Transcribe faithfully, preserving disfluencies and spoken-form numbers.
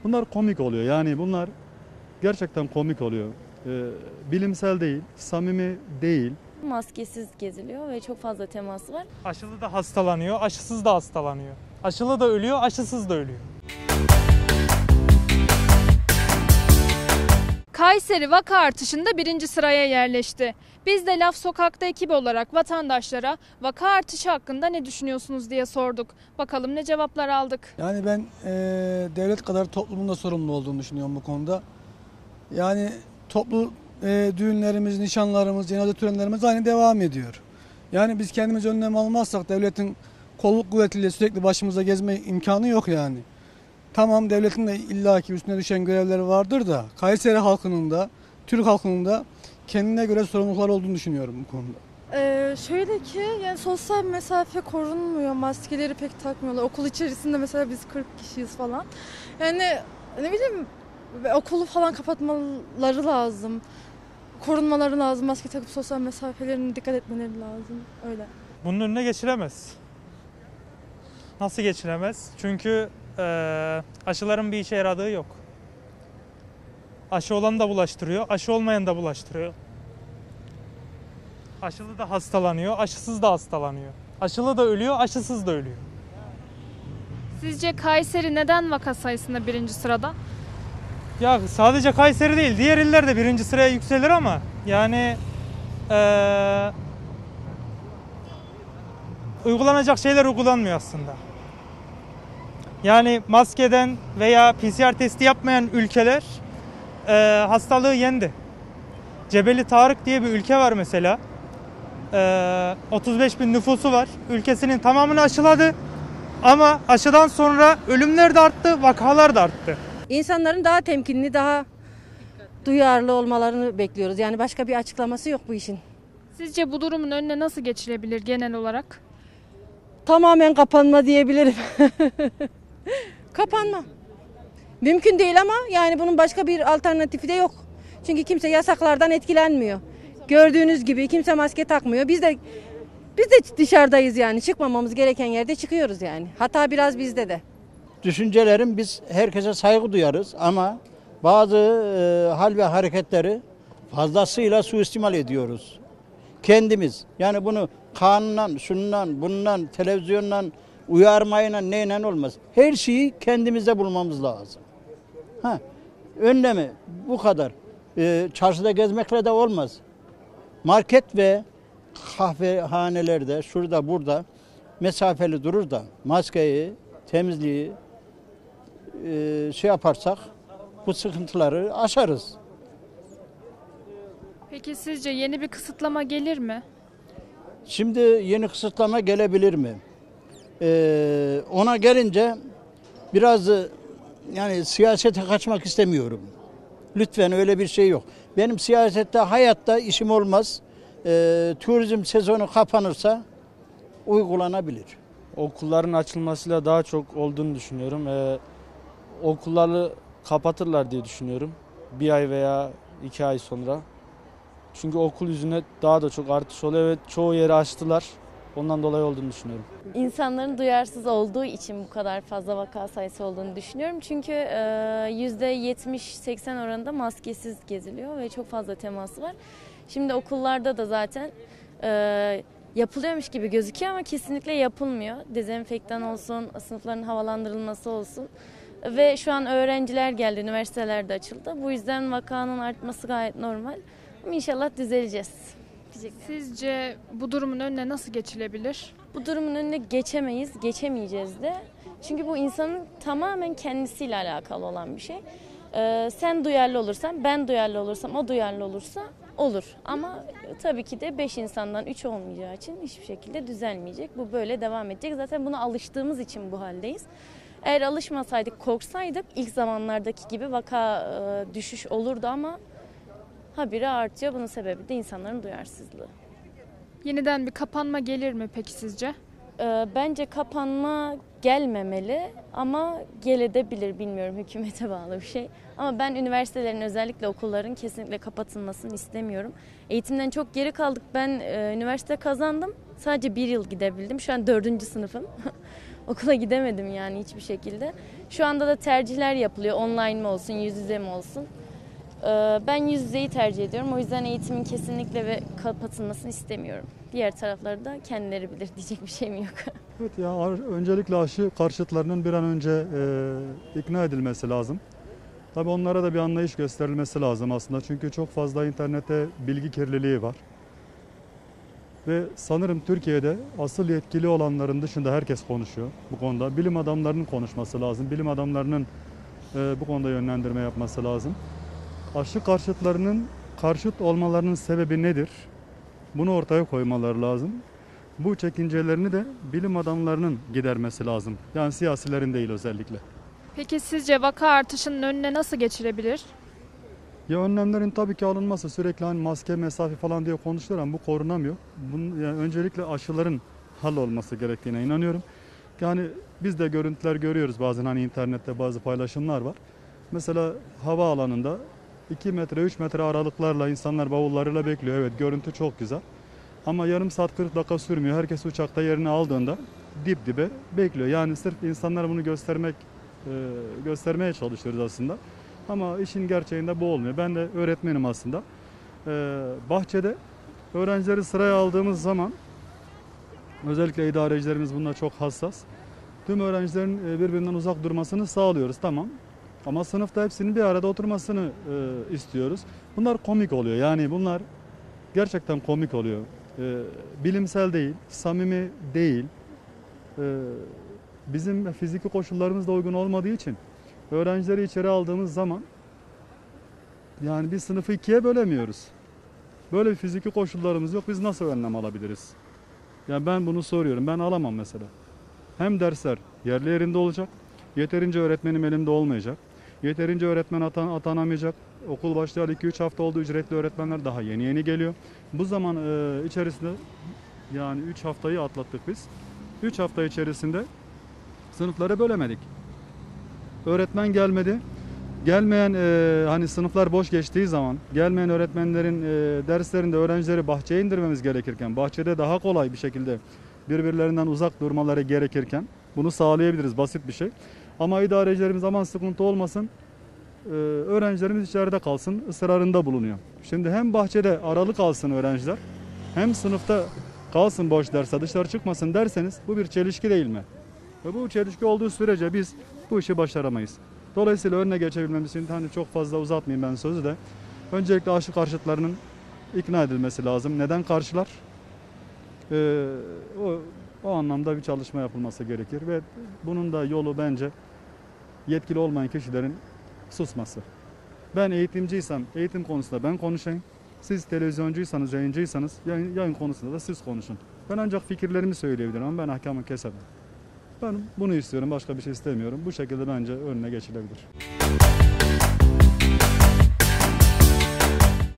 Bunlar komik oluyor. Yani bunlar gerçekten komik oluyor. Ee, bilimsel değil, samimi değil. Maskesiz geziliyor ve çok fazla teması var. Aşılı da hastalanıyor, aşısız da hastalanıyor. Aşılı da ölüyor, aşısız da ölüyor. Kayseri vaka artışında birinci sıraya yerleşti. Biz de Laf Sokak'ta ekibi olarak vatandaşlara vaka artışı hakkında ne düşünüyorsunuz diye sorduk. Bakalım ne cevaplar aldık. Yani ben e, devlet kadar toplumun da sorumlu olduğunu düşünüyorum bu konuda. Yani toplu e, düğünlerimiz, nişanlarımız, cenaze törenlerimiz aynı devam ediyor. Yani biz kendimiz önlem almazsak devletin kolluk kuvvetiyle sürekli başımıza gezme imkanı yok yani. Tamam, devletin de illaki üstüne düşen görevleri vardır da Kayseri halkının da Türk halkının da kendine göre sorumluluklar olduğunu düşünüyorum bu konuda. Ee, şöyle ki yani sosyal mesafe korunmuyor, maskeleri pek takmıyorlar. Okul içerisinde mesela biz kırk kişiyiz falan. Yani ne bileyim okulu falan kapatmaları lazım. Korunmaları lazım, maske takıp sosyal mesafelerine dikkat etmeleri lazım. Öyle. Bunun önüne geçilemez. Nasıl geçilemez? Çünkü e, aşıların bir işe yaradığı yok. Aşı olan da bulaştırıyor, aşı olmayan da bulaştırıyor. Aşılı da hastalanıyor, aşısız da hastalanıyor. Aşılı da ölüyor, aşısız da ölüyor. Sizce Kayseri neden vaka sayısında birinci sırada? Ya sadece Kayseri değil, diğer iller de birinci sıraya yükselir ama yani ee, uygulanacak şeyler uygulanmıyor aslında. Yani maskeden veya P C R testi yapmayan ülkeler ee, hastalığı yendi. Cebeli Tarık diye bir ülke var mesela. Ee, otuz beş bin nüfusu var. Ülkesinin tamamını aşıladı. Ama aşıdan sonra ölümler de arttı, vakalar da arttı. İnsanların daha temkinli, daha duyarlı olmalarını bekliyoruz. Yani başka bir açıklaması yok bu işin. Sizce bu durumun önüne nasıl geçilebilir genel olarak? Tamamen kapanma diyebilirim. Kapanma. Mümkün değil ama yani bunun başka bir alternatifi de yok. Çünkü kimse yasaklardan etkilenmiyor. Gördüğünüz gibi kimse maske takmıyor. Biz de biz de dışarıdayız yani. Çıkmamamız gereken yerde çıkıyoruz yani. Hata biraz bizde de. Düşüncelerim, biz herkese saygı duyarız ama bazı e, hal ve hareketleri fazlasıyla suistimal ediyoruz. Kendimiz. Yani bunu kanundan, şundan, bundan, televizyondan, uyarmayla neyle olmaz. Her şeyi kendimizde bulmamız lazım. Ha, önlemi bu kadar. E, çarşıda gezmekle de olmaz. Market ve kahvehanelerde şurada burada mesafeli durur da maskeyi, temizliği e, şey yaparsak bu sıkıntıları aşarız. Peki sizce yeni bir kısıtlama gelir mi? Şimdi yeni kısıtlama gelebilir mi? Ee, ona gelince biraz yani siyasete kaçmak istemiyorum. Lütfen, öyle bir şey yok. Benim siyasette, hayatta işim olmaz. Ee, turizm sezonu kapanırsa uygulanabilir. Okulların açılmasıyla daha çok olduğunu düşünüyorum. Ee, okulları kapatırlar diye düşünüyorum. Bir ay veya iki ay sonra. Çünkü okul yüzüne daha da çok artış oluyor ve çoğu yeri açtılar. Ondan dolayı olduğunu düşünüyorum. İnsanların duyarsız olduğu için bu kadar fazla vaka sayısı olduğunu düşünüyorum. Çünkü yüzde yetmiş seksen oranında maskesiz geziliyor ve çok fazla teması var. Şimdi okullarda da zaten e, yapılıyormuş gibi gözüküyor ama kesinlikle yapılmıyor. Dezenfektan olsun, sınıfların havalandırılması olsun. Ve şu an öğrenciler geldi, üniversiteler de açıldı. Bu yüzden vakanın artması gayet normal. Ama inşallah düzeleceğiz. Sizce bu durumun önüne nasıl geçilebilir? Bu durumun önüne geçemeyiz, geçemeyeceğiz de. Çünkü bu insanın tamamen kendisiyle alakalı olan bir şey. Ee, sen duyarlı olursan, ben duyarlı olursam, o duyarlı olursa olur. Ama tabii ki de beş insandan üç olmayacağı için hiçbir şekilde düzelmeyecek. Bu böyle devam edecek. Zaten buna alıştığımız için bu haldeyiz. Eğer alışmasaydık, korksaydık ilk zamanlardaki gibi vaka e, düşüş olurdu ama habire artıyor. Bunun sebebi de insanların duyarsızlığı. Yeniden bir kapanma gelir mi peki sizce? Ee, bence kapanma gelmemeli ama gelebilir, bilmiyorum, hükümete bağlı bir şey. Ama ben üniversitelerin, özellikle okulların kesinlikle kapatılmasını istemiyorum. Eğitimden çok geri kaldık. Ben e, üniversite kazandım. Sadece bir yıl gidebildim. Şu an dördüncü sınıfım. Okula gidemedim yani hiçbir şekilde. Şu anda da tercihler yapılıyor. Online mi olsun, yüz yüze mi olsun? Ee, Ben yüz yüzeyi tercih ediyorum. O yüzden eğitimin kesinlikle ve kapatılmasını istemiyorum. Diğer tarafları da kendileri bilir, diyecek bir şeyim yok. Evet ya, öncelikle aşı karşıtlarının bir an önce e, ikna edilmesi lazım. Tabii onlara da bir anlayış gösterilmesi lazım aslında. Çünkü çok fazla internette bilgi kirliliği var. Ve sanırım Türkiye'de asıl yetkili olanların dışında herkes konuşuyor bu konuda. Bilim adamlarının konuşması lazım. Bilim adamlarının e, bu konuda yönlendirme yapması lazım. Aşı karşıtlarının karşıt olmalarının sebebi nedir? Bunu ortaya koymaları lazım. Bu çekincelerini de bilim adamlarının gidermesi lazım. Yani siyasilerin değil özellikle. Peki sizce vaka artışının önüne nasıl geçilebilir? Ya önlemlerin tabii ki alınması, sürekli hani maske, mesafe falan diye konuşuluyor ama bu korunamıyor. Bunun, yani öncelikle aşıların hallolması gerektiğine inanıyorum. Yani biz de görüntüler görüyoruz bazen, hani internette bazı paylaşımlar var. Mesela havaalanında iki metre üç metre aralıklarla insanlar bavullarıyla bekliyor. Evet, görüntü çok güzel. Ama yarım saat kırk dakika sürmüyor. Herkes uçakta yerini aldığında dip dibe bekliyor. Yani sırf insanlara bunu göstermek göstermeye çalışıyoruz aslında. Ama işin gerçeğinde bu olmuyor. Ben de öğretmenim aslında. Bahçede öğrencileri sıraya aldığımız zaman, özellikle idarecilerimiz bunda çok hassas. Tüm öğrencilerin birbirinden uzak durmasını sağlıyoruz, tamam. Ama sınıfta hepsinin bir arada oturmasını istiyoruz. Bunlar komik oluyor. Yani bunlar gerçekten komik oluyor. Bilimsel değil, samimi değil. Bizim fiziki koşullarımız da uygun olmadığı için öğrencileri içeri aldığımız zaman yani bir sınıfı ikiye bölemiyoruz. Böyle bir fiziki koşullarımız yok. Biz nasıl önlem alabiliriz? Yani ben bunu soruyorum. Ben alamam mesela. Hem dersler yerli yerinde olacak. Yeterince öğretmenim elimde olmayacak. Yeterince öğretmen atan, atanamayacak. Okul başlayalı iki üç hafta oldu. Ücretli öğretmenler daha yeni yeni geliyor. Bu zaman e, içerisinde yani üç haftayı atlattık biz. üç hafta içerisinde sınıfları bölemedik. Öğretmen gelmedi. Gelmeyen e, hani sınıflar boş geçtiği zaman gelmeyen öğretmenlerin e, derslerinde öğrencileri bahçeye indirmemiz gerekirken, bahçede daha kolay bir şekilde birbirlerinden uzak durmaları gerekirken bunu sağlayabiliriz, basit bir şey. Ama idarecilerimiz aman sıkıntı olmasın, e, öğrencilerimiz içeride kalsın ısrarında bulunuyor. Şimdi hem bahçede aralık alsın öğrenciler, hem sınıfta kalsın boş derse, dışarı çıkmasın derseniz bu bir çelişki değil mi? Ve bu çelişki olduğu sürece biz bu işi başaramayız. Dolayısıyla önüne geçebilmemiz için hani çok fazla uzatmayayım ben sözü de. Öncelikle aşı karşıtlarının ikna edilmesi lazım. Neden karşılar? Ee, o, o anlamda bir çalışma yapılması gerekir ve bunun da yolu bence yetkili olmayan kişilerin susması. Ben eğitimciysem eğitim konusunda ben konuşayım. Siz televizyoncuysanız, yayıncıysanız yayın, yayın konusunda da siz konuşun. Ben ancak fikirlerimi söyleyebilirim ama ben ahkamı kesemem. Ben bunu istiyorum, başka bir şey istemiyorum. Bu şekilde bence önüne geçilebilir.